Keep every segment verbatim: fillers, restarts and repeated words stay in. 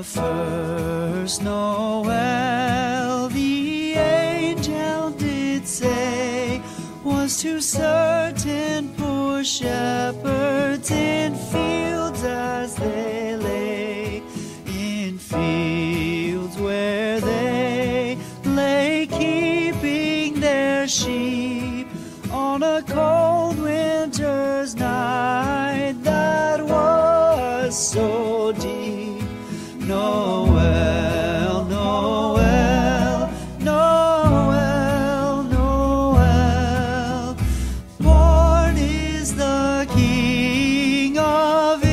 The first Noel, the angel did say, was to certain poor shepherds in fields as they lay, in fields where they lay keeping their sheep on a cold winter's night that was so deep. Noel, Noel, Noel, Noel, born is the King of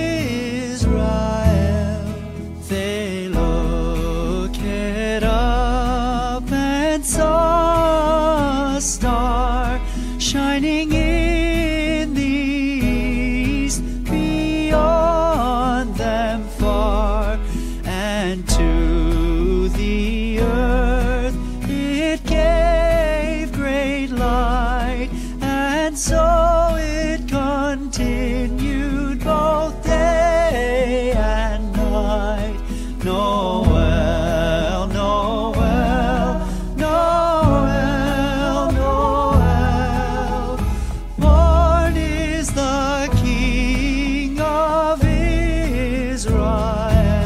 Israel. They looked up and saw a star shining in the east beyond them far. And to the earth it gave great light, and so it continued both day and night. Noel, Noel, Noel, Noel, born is the King of Israel.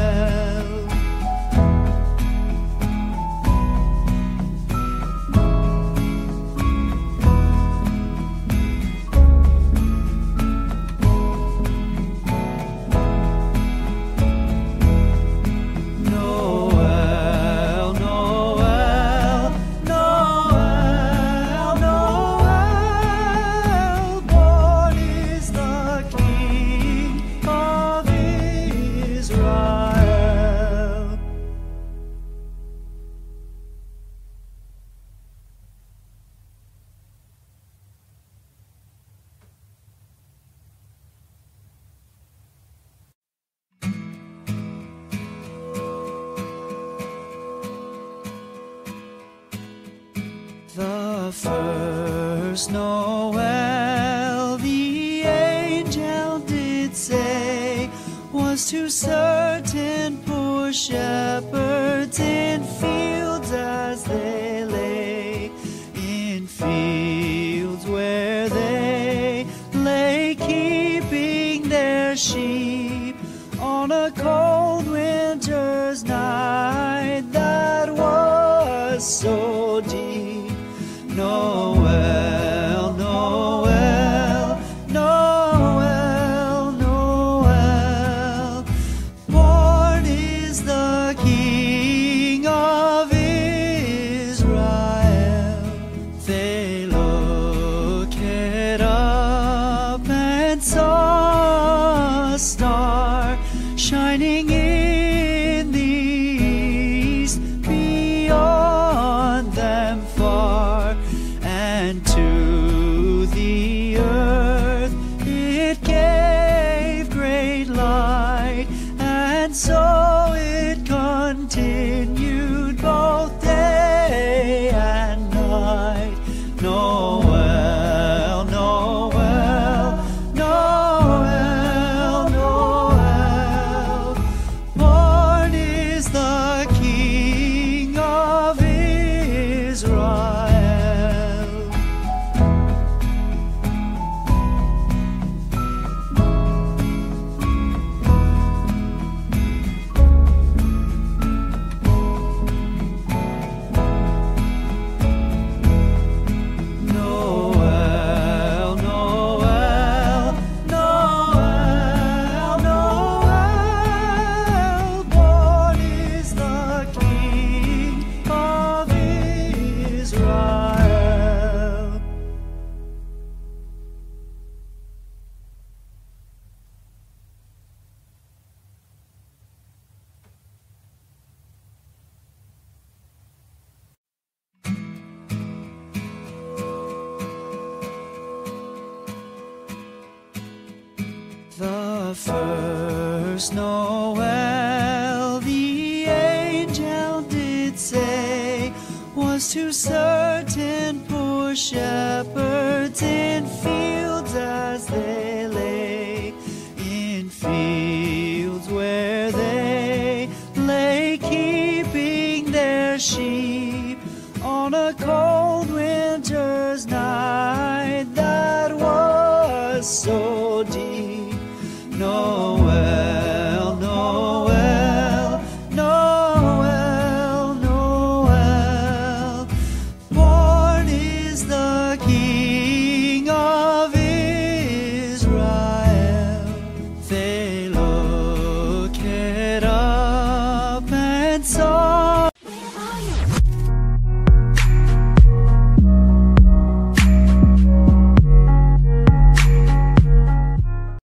The first Noel, the angel did say, was to certain poor shepherds in fields as they lay, in fields where they lay keeping their sheep on a cold winter's night that was so deep. Noel, Noel, Noel, Noel, born is the King of Israel. They looked up and saw a star shining in the east beyond them far. And to the earth it gave great light, and so it continued both day and night. Noel, Noel, Noel, Noel, born is the King of Israel. The first Noel, the angel did say, was to certain poor shepherds in fields as they lay, in fields where they on a cold